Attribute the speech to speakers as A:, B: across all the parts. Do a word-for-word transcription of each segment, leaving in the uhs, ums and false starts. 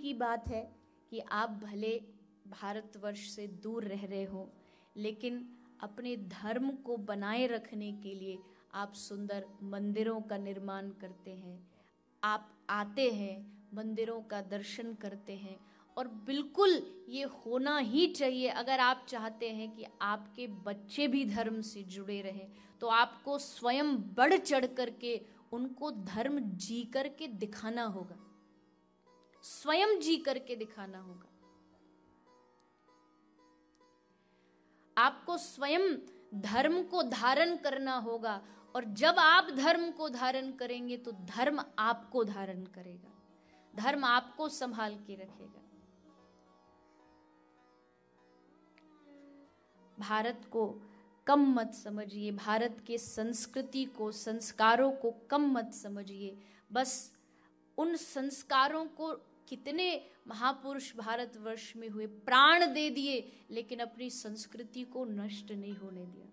A: की बात है कि आप भले भारतवर्ष से दूर रह रहे हो, लेकिन अपने धर्म को बनाए रखने के लिए आप सुंदर मंदिरों का निर्माण करते हैं, आप आते हैं, मंदिरों का दर्शन करते हैं। और बिल्कुल ये होना ही चाहिए। अगर आप चाहते हैं कि आपके बच्चे भी धर्म से जुड़े रहें, तो आपको स्वयं बढ़ चढ़ करके उनको धर्म जी करके दिखाना होगा, स्वयं जी करके दिखाना होगा। आपको स्वयं धर्म को धारण करना होगा, और जब आप धर्म को धारण करेंगे तो धर्म आपको धारण करेगा, धर्म आपको संभाल के रखेगा। भारत को कम मत समझिए, भारत के संस्कृति को, संस्कारों को कम मत समझिए। बस उन संस्कारों को कितने महापुरुष भारतवर्ष में हुए, प्राण दे दिए, लेकिन अपनी संस्कृति को नष्ट नहीं होने दिया।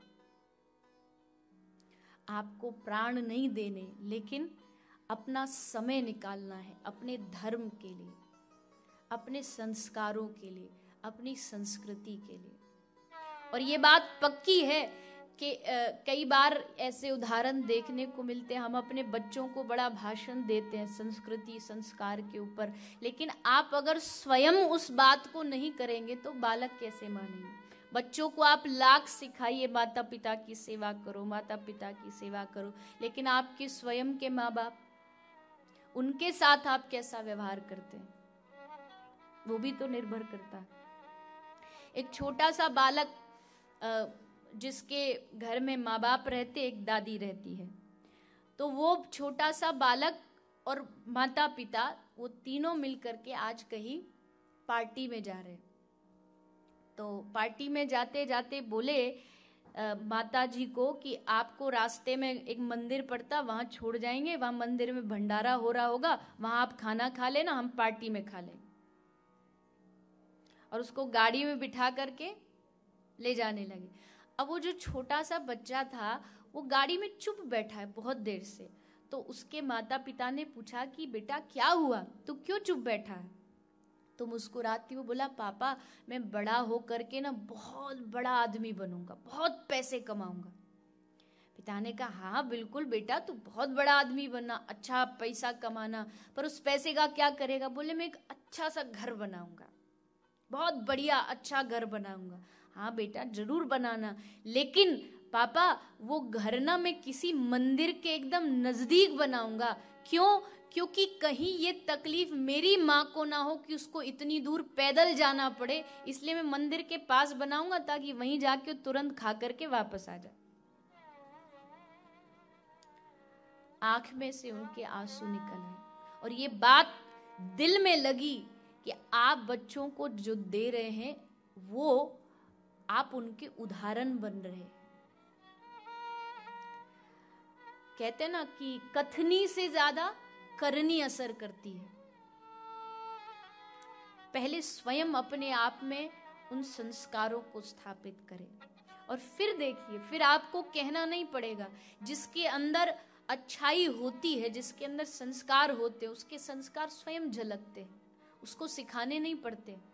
A: आपको प्राण नहीं देने, लेकिन अपना समय निकालना है अपने धर्म के लिए, अपने संस्कारों के लिए, अपनी संस्कृति के लिए। और ये बात पक्की है कि कई बार ऐसे उदाहरण देखने को मिलते हैं। हम अपने बच्चों को बड़ा भाषण देते हैं संस्कृति संस्कार के ऊपर, लेकिन आप अगर स्वयं उस बात को नहीं करेंगे तो बालक कैसे मानेंगे। बच्चों को आप लाख सिखाइए, माता पिता की सेवा करो, माता पिता की सेवा करो, लेकिन आपके स्वयं के माँ बाप, उनके साथ आप कैसा व्यवहार करते हैं, वो भी तो निर्भर करता है। एक छोटा सा बालक जिसके घर में माँ बाप रहते, एक दादी रहती है, तो वो छोटा सा बालक और माता पिता वो तीनों मिलकर के आज कहीं पार्टी में जा रहे हैं। तो पार्टी में जाते जाते बोले आ, माता जी को कि आपको रास्ते में एक मंदिर पड़ता, वहाँ छोड़ जाएंगे, वहाँ मंदिर में भंडारा हो रहा होगा, वहाँ आप खाना खा लेना, हम पार्टी में खा लेंगे। और उसको गाड़ी में बिठा करके ले जाने लगे। अब वो जो छोटा सा बच्चा था वो गाड़ी में चुप बैठा है बहुत देर से। तो उसके माता पिता ने पूछा कि बेटा क्या हुआ, तू क्यों चुप बैठा है। तो मुस्कुराती वो बोला, पापा मैं बड़ा हो करके ना बहुत बड़ा आदमी बनूंगा, बहुत पैसे कमाऊंगा। पिता ने कहा हाँ बिल्कुल बेटा, तू बहुत बड़ा आदमी बनना, अच्छा पैसा कमाना, पर उस पैसे का क्या करेगा। बोले मैं एक अच्छा सा घर बनाऊंगा, बहुत बढ़िया अच्छा घर बनाऊंगा। हाँ बेटा जरूर बनाना, लेकिन पापा वो घर ना मैं किसी मंदिर के एकदम नजदीक बनाऊंगा। क्यों? क्योंकि कहीं ये तकलीफ मेरी माँ को ना हो कि उसको इतनी दूर पैदल जाना पड़े, इसलिए मैं मंदिर के पास बनाऊंगा ताकि वहीं जाके तुरंत खा करके वापस आ जाए। आंख में से उनके आंसू निकल आए और ये बात दिल में लगी कि आप बच्चों को जो दे रहे हैं वो आप उनके उदाहरण बन रहे हैं। कहते ना कि कथनी से ज्यादा करनी असर करती है। पहले स्वयं अपने आप में उन संस्कारों को स्थापित करें और फिर देखिए, फिर आपको कहना नहीं पड़ेगा। जिसके अंदर अच्छाई होती है, जिसके अंदर संस्कार होते हैं, उसके संस्कार स्वयं झलकते हैं, उसको सिखाने नहीं पड़ते।